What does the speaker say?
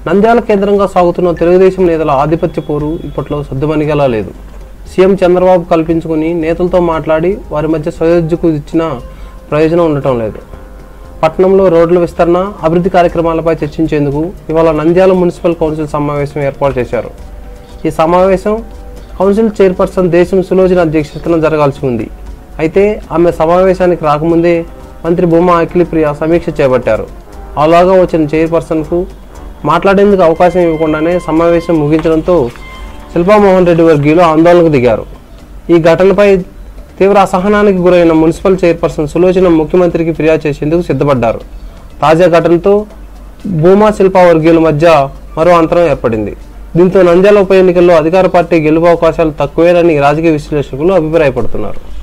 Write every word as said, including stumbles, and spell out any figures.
నంద్యాల కేంద్రంగా సాగుతున్న తెలుగుదేశం నేతల ఆధిపత్య పోరు ఇప్పట్లో సద్దుమణిగేలా లేదు. సీఎం చంద్రబాబు కల్పించుకుని నేతలతో మాట్లాడి వారి మధ్య సయోధ్యకు ఇచ్చిన ప్రయోజనం ఉండటం లేదు. పట్టణంలో రోడ్ల విస్తరణ, అభివృద్ధి కార్యక్రమాలపై చర్చించేందుకు ఇవాళ నంద్యాల మున్సిపల్ కౌన్సిల్ సమావేశం ఏర్పాటు చేశారు. ఈ సమావేశం కౌన్సిల్ చైర్పర్సన్ దేశం సులోచన అధ్యక్షతన జరగాల్సి ఉంది. అయితే ఆమె సమావేశానికి రాకముందే మంత్రి భూమా అఖిలప్రియ సమీక్ష చేపట్టారు. అలాగా వచ్చిన చైర్పర్సన్కు మాట్లాడేందుకు అవకాశం ఇవ్వకుండానే సమావేశం ముగించడంతో శిల్పామోహన్ రెడ్డి వర్గీయులు ఆందోళనకు దిగారు. ఈ ఘటనపై తీవ్ర అసహనానికి గురైన మున్సిపల్ చైర్పర్సన్ సులోచన ముఖ్యమంత్రికి ఫిర్యాదు చేసేందుకు సిద్ధపడ్డారు. తాజా ఘటనతో భూమా శిల్పా వర్గీయుల మధ్య మరో అంతరం ఏర్పడింది. దీంతో నంద్యాల ఉప ఎన్నికల్లో అధికార పార్టీ గెలుపు అవకాశాలు తక్కువేనని రాజకీయ విశ్లేషకులు అభిప్రాయపడుతున్నారు.